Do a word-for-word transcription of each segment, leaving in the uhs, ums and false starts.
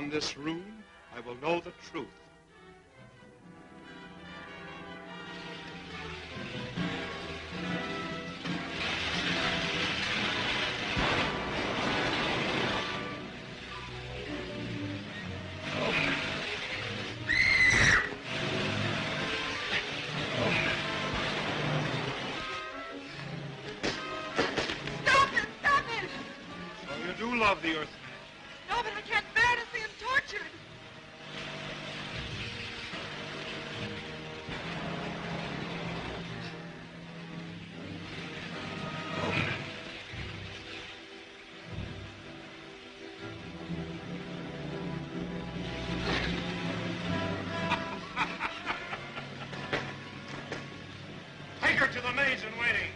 in this room, I will know the truth. Love the Earth. No, but I can't bear to see him tortured. Take her to the maids in waiting.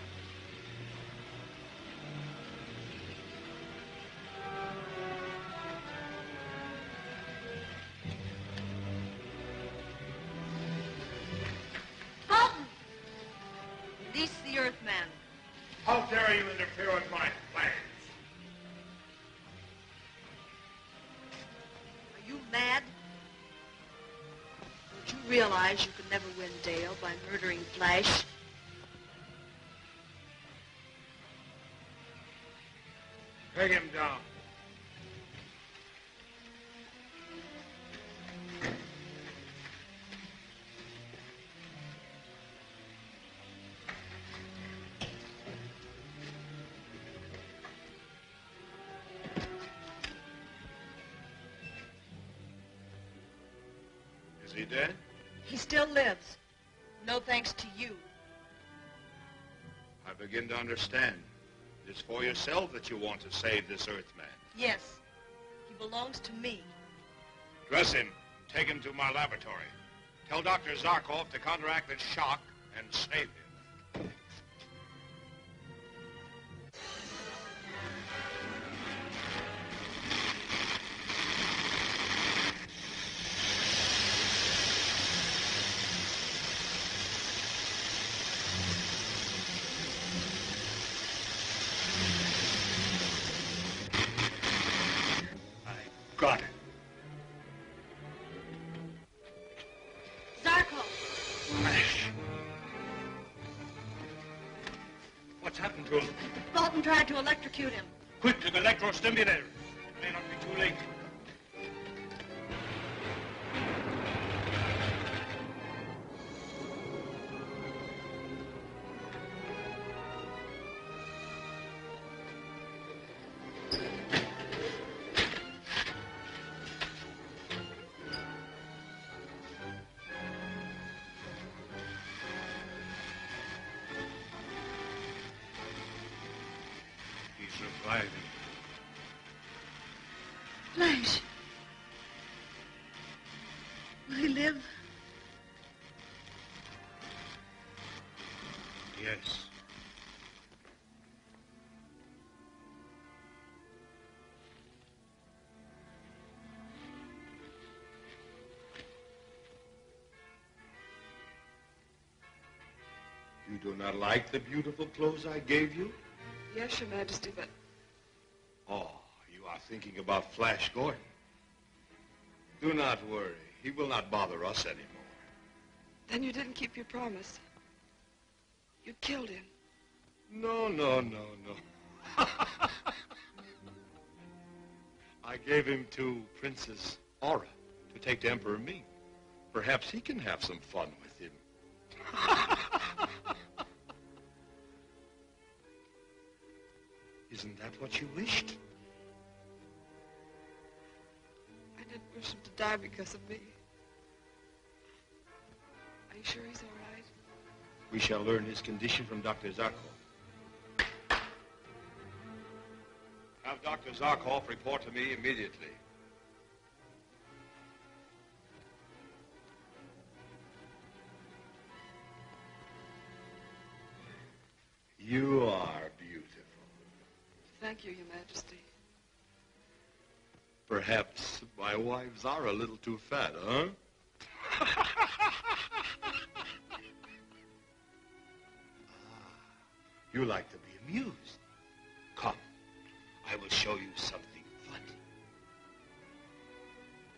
How dare you interfere with my plans? Are you mad? Don't you realize you could never win Dale by murdering Flash? Take him down. Is he dead? He still lives. No thanks to you. I begin to understand. It's for yourself that you want to save this Earthman. Yes. He belongs to me. Dress him. Take him to my laboratory. Tell Doctor Zarkov to counteract the shock and save him. Got it. Zarkov! Flash. What's happened to him? Fulton tried to electrocute him. Quick to the electrostimulator. It may not be too late. Surviving. Flash. Will he live? Yes. You do not like the beautiful clothes I gave you? Yes, Your Majesty, but... Oh, you are thinking about Flash Gordon. Do not worry. He will not bother us anymore. Then you didn't keep your promise. You killed him. No, no, no, no. I gave him to Princess Aura to take to Emperor Ming. Perhaps he can have some fun with him. Isn't that what you wished? I didn't wish him to die because of me. Are you sure he's all right? We shall learn his condition from Doctor Zarkov. Have Doctor Zarkov report to me immediately. You are beautiful. Thank you, Your Majesty. Perhaps my wives are a little too fat, huh? ah, you like to be amused. Come, I will show you something funny.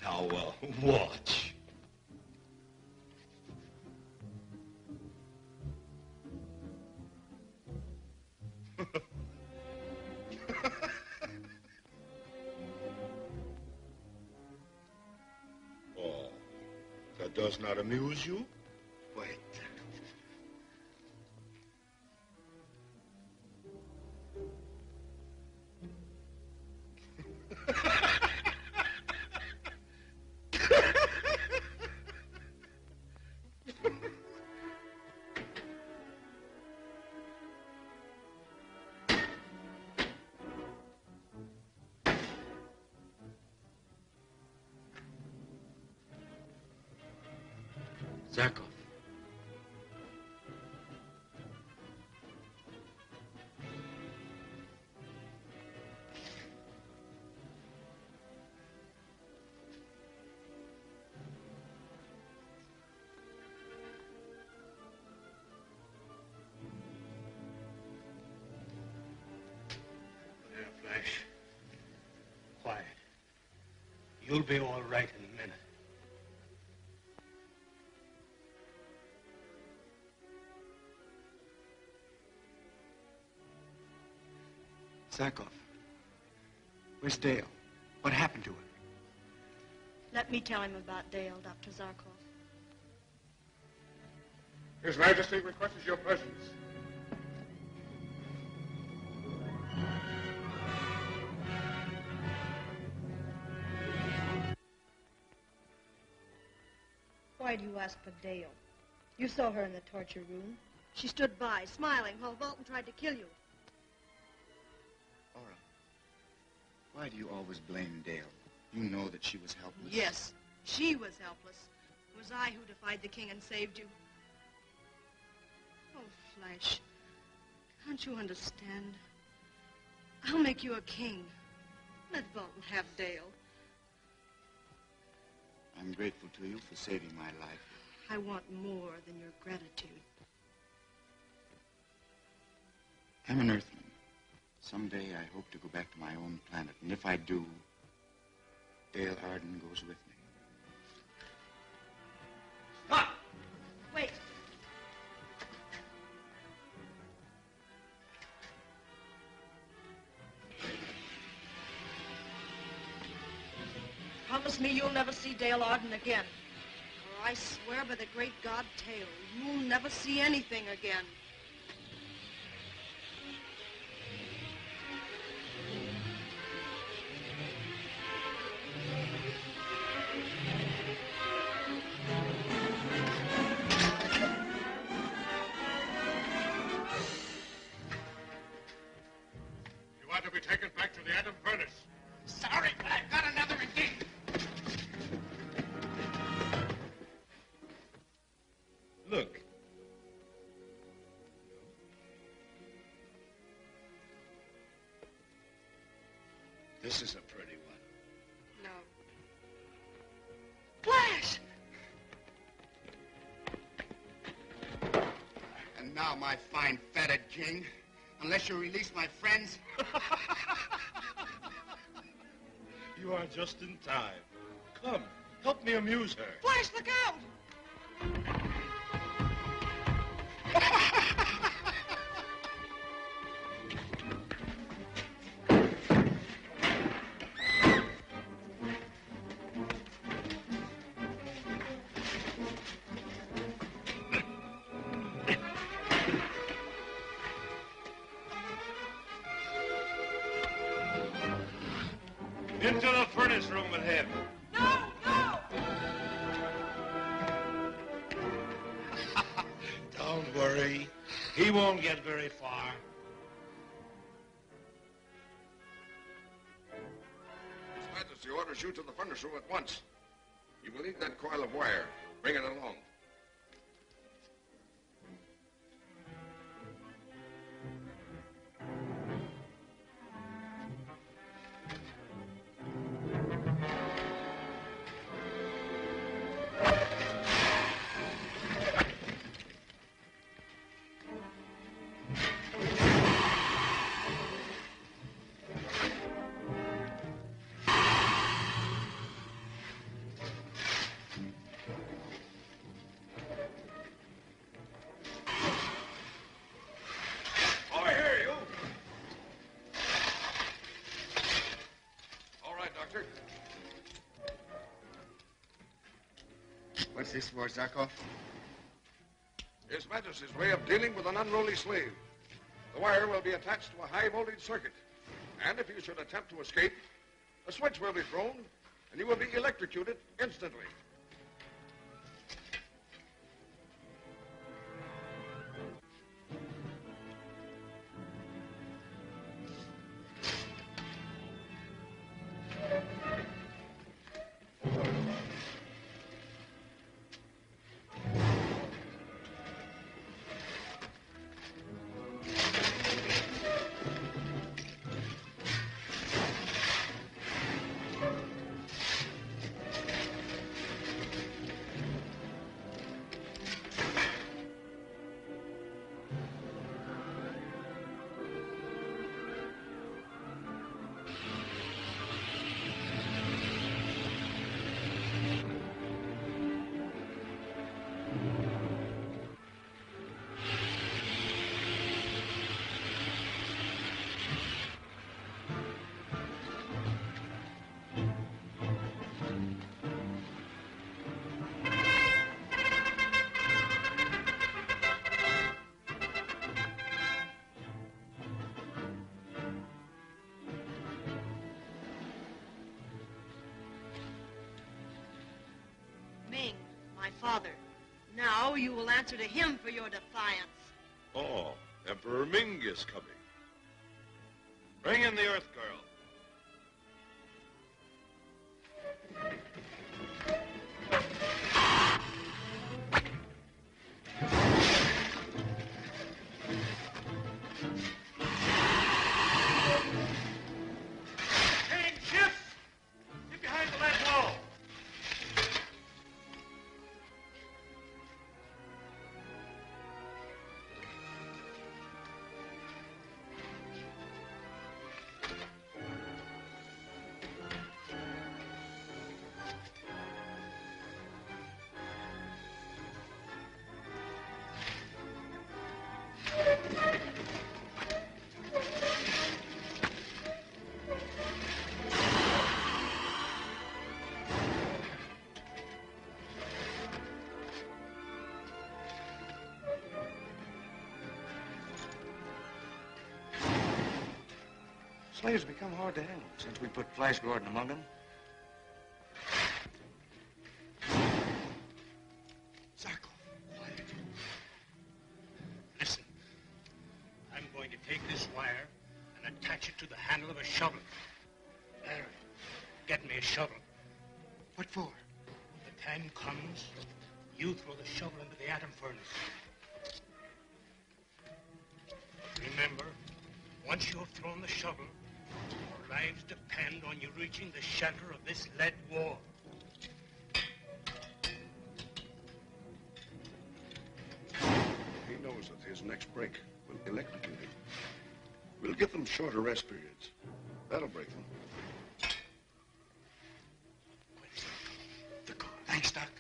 Now, uh, watch. Oh, that does not amuse you? Wait. Zarkov. There, Flash. Quiet. You'll be all right in a minute. Zarkov. Where's Dale? What happened to her? Let me tell him about Dale, Doctor Zarkov. His Majesty requests your presence. Why do you ask for Dale? You saw her in the torture room. She stood by, smiling, while Bolton tried to kill you. Aura, why do you always blame Dale? You know that she was helpless. Yes, she was helpless. It was I who defied the king and saved you. Oh, Flash, can't you understand? I'll make you a king. Let Bolton have Dale. I'm grateful to you for saving my life. I want more than your gratitude. I'm an Earthman. Someday I hope to go back to my own planet, and if I do, Dale Arden goes with me. Stop! Wait. Promise me you'll never see Dale Arden again. Or I swear by the great god Tail, you'll never see anything again. You are to be taken back to the atom furnace. Sorry, but I've got another engagement. Look. This is a pretty one. No. Flash! And now, my fine fatted king, unless you release my friends... You are just in time. Come, help me amuse her. Flash, look out! Into the furnace room with him. No, no! Don't worry. He won't get very far. His Majesty orders you to the furnace room at once. You will need that coil of wire. Bring it along. What's this for, Zarkov? His Majesty's way of dealing with an unruly slave. The wire will be attached to a high-voltage circuit. And if you should attempt to escape, a switch will be thrown, and you will be electrocuted instantly. Father. Now you will answer to him for your defiance. Oh, Emperor Ming is coming. Bring in the Earth Girl. Slaves become hard to handle since we put Flash Gordon among them. Zarkov, quiet. Listen. I'm going to take this wire and attach it to the handle of a shovel. Larry, get me a shovel. What for? When the time comes, you throw the shovel into the atom furnace. Remember, once you have thrown the shovel, our lives depend on you reaching the shelter of this lead wall. He knows that his next break will electrocute him. We'll give them shorter rest periods. That'll break them. The car. Thanks, Doc.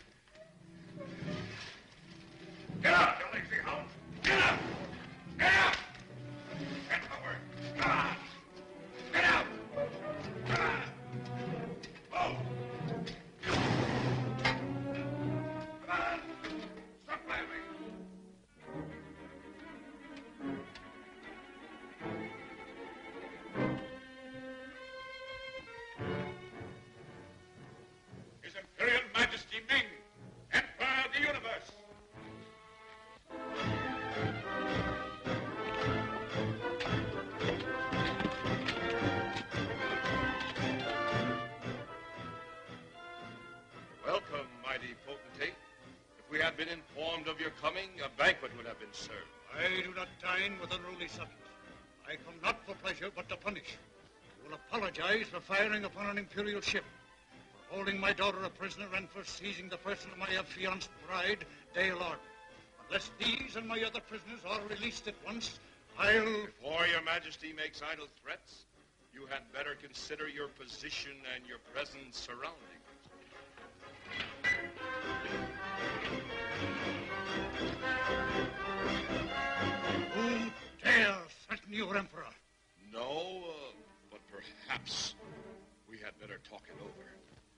Get out, you lazy hound! Get out! Get out! Get over! Come on! Get out! Come on! Whoa! Come on! Stop laughing! His Imperial Majesty Ming, Emperor of the Universe. Welcome, mighty potentate. If we had been informed of your coming, a banquet would have been served. I do not dine with unruly subjects. I come not for pleasure, but to punish. You will apologize for firing upon an imperial ship, for holding my daughter a prisoner, and for seizing the person of my affianced bride, Dale Arden. Unless these and my other prisoners are released at once, I'll... Before your majesty makes idle threats, you had better consider your position and your present surroundings. Who dare threaten your emperor? No, uh, but perhaps we had better talk it over.